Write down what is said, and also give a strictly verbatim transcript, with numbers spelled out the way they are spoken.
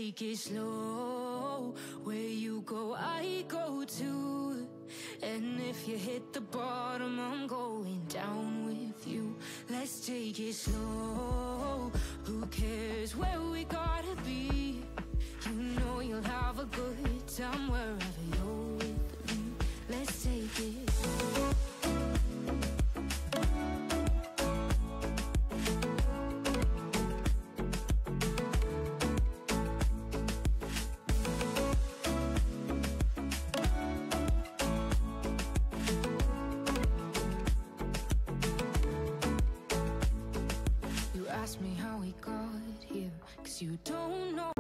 take it slow. Where you go, I go too. And if you hit the bottom, I'm going down with you. Let's take it slow. Who cares where we gotta be? You know you'll have a good time wherever you're with me. Let's take it. You ask me how we got here, 'cause you don't know